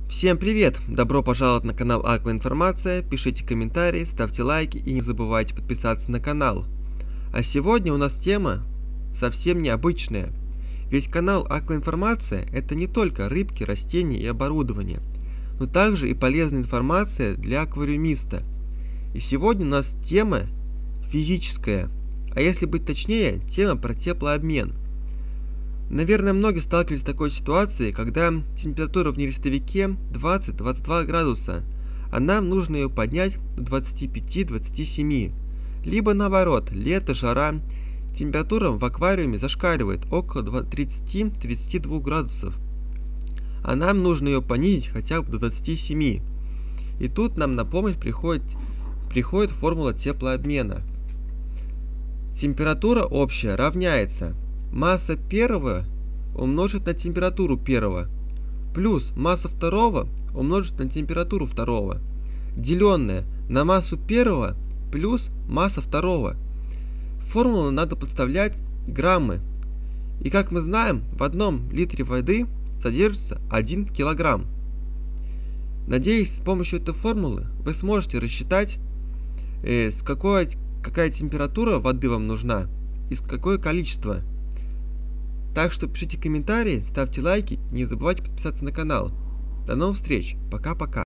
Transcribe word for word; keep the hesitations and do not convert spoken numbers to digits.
Всем привет! Добро пожаловать на канал Акваинформация, пишите комментарии, ставьте лайки и не забывайте подписаться на канал. А сегодня у нас тема совсем необычная, ведь канал Акваинформация — это не только рыбки, растения и оборудование, но также и полезная информация для аквариумиста. И сегодня у нас тема физическая, а если быть точнее, тема про теплообмен. Наверное, многие сталкивались с такой ситуацией, когда температура в нерестовике двадцать-двадцать два градуса, а нам нужно ее поднять до двадцати пяти — двадцати семи. Либо наоборот, лето, жара, температура в аквариуме зашкаливает около тридцати — тридцати двух градусов, а нам нужно ее понизить хотя бы до двадцати семи. И тут нам на помощь приходит, приходит формула теплообмена. Температура общая равняется масса первого умножить на температуру первого плюс масса второго умножить на температуру второго, деленное на массу первого плюс масса второго. В формулу надо подставлять граммы. И как мы знаем, в одном литре воды содержится один килограмм. Надеюсь, с помощью этой формулы вы сможете рассчитать, э, с какой, какая температура воды вам нужна и с какое количество. Так что пишите комментарии, ставьте лайки и не забывайте подписаться на канал. До новых встреч. Пока-пока.